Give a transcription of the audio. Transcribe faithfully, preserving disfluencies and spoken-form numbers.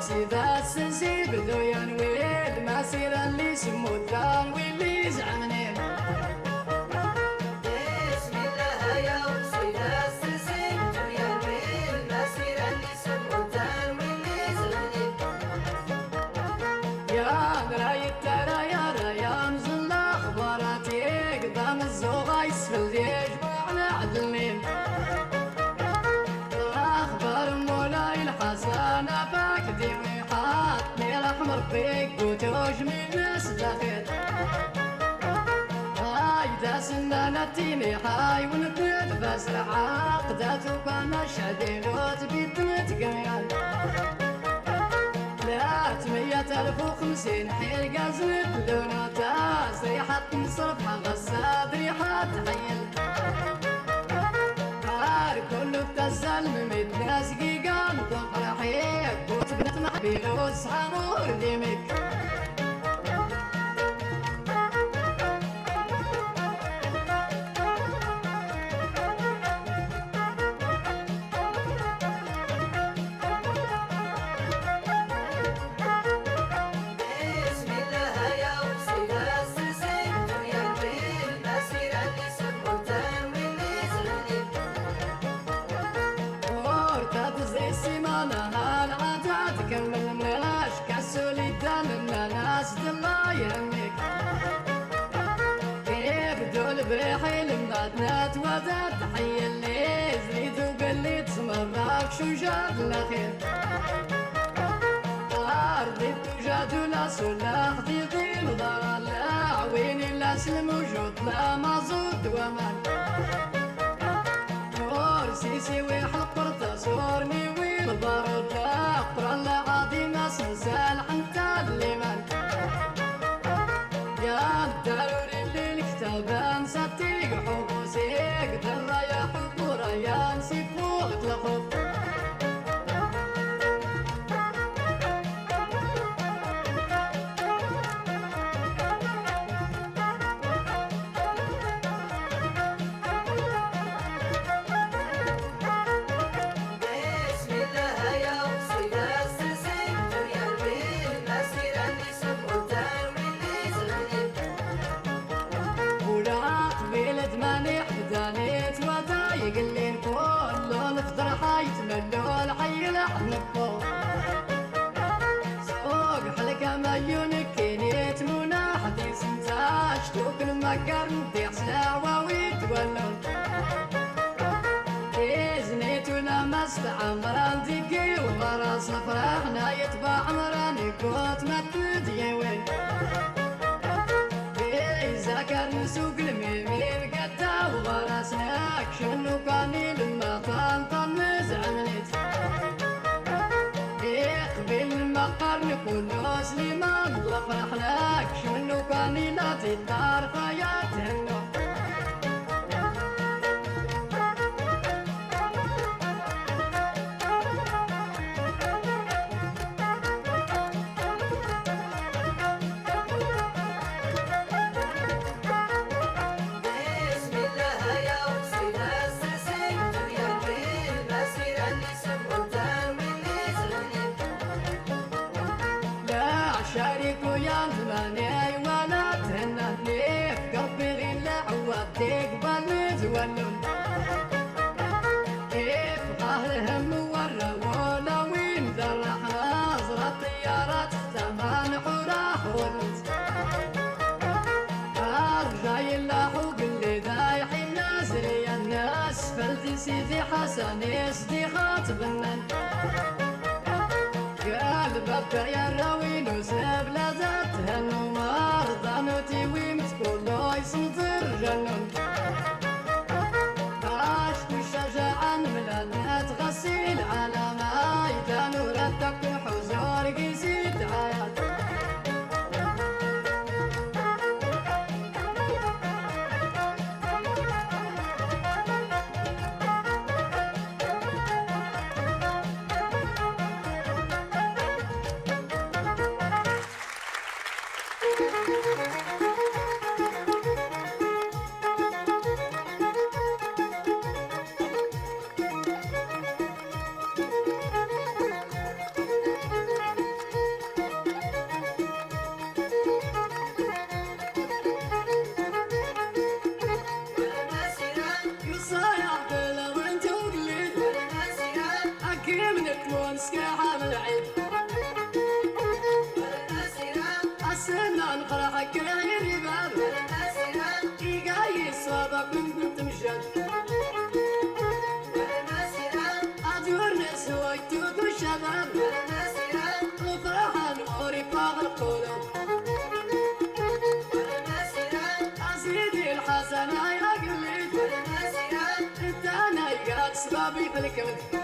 سيدا السنسي بدو ينويل ما سير اللي سمو الدار واللي زعمنين بسم الله يا سيدا السنسي بدو ينويل ما سير اللي سمو الدار واللي زعمنين يا راي الترى يا راي مزل اخباراتي قدام الزوغا يسفل يجمعنا عدلين اخبار مولاي الحسن اباك ديوي حاطني الاحمر فيك وتوج من ناس داخل هاي داس نتيني هاي ونبت بسرع عقدات وكان شادين وتبيت نتقيال ثلاثمية ألف وخمسين حيل قازمت لونو تاس ريحة مصرف غصاد ريحة حيل هار كله بتزل مميت ناس قيقان ضغر حيك وتبنت محبيل وصحامور ديمك ناس الله يهنيك كيف دول بحيل مبعدنا توزع تحية اللي زريت وقليت سمراك شو جاد الأخير أرضي توجد ولا سلاح تيطين وضال عويني لا سلم وجود لا مازود ومان نور سيسي ويحلق قرطة صورني والبارود لا قرى لا عظيمة سنسال حنتا الليمان يا الضروري اللي الكتاب نساتيك حبوسيك درا يا حبورا يا نسيك فوق الخوف يقلين كله نخضر حايت ملو الحي لحن فوق سوق حلقة مليون كينيت منى حديث انتاج توك المكر مديح سلاوة ويتولون إزنيت ولمست عمران دقي وغراس فرحنا يتبع عمران كوت ما تديوين ذكر نسوق الميمين قدا وغرسناك شنو كاني لما طنطن زعملت يقبل المقر نكون سليمان الله فرحناك شنو كاني لا تدار خيات هنو زماني وانا تهنى ليك قلبي غير لعوات تقبل نتولون كيف قهر هم ورا ولا وين ذرح نظرة طيارات ثمان حراه ولد ارجع يلاحوق اللي ذايحين نازري الناس فلتي سيدي حسن يسدي خاطب النن قلبك يا الراوين وساب لازات هنو مرضى نوتي ويمت كله يسنطر جنون عاشق الشجاعة ملانات غسيل على ما يدانو ردك حزور قيسيد عيات صبي في الكبد